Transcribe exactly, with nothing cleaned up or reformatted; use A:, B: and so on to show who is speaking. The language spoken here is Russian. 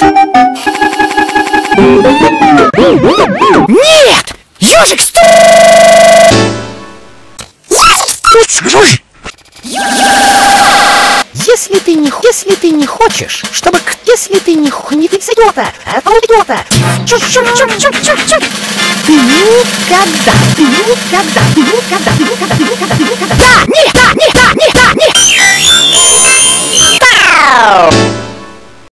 A: Нет! Ёжик, стой! Если ты не, если ты не хочешь, чтобы, если ты не, не ты идиота, этого идиота, чуп-чуп-чуп-чуп-чуп-чуп, ты никогда, ты никогда, ты никогда, ты никогда,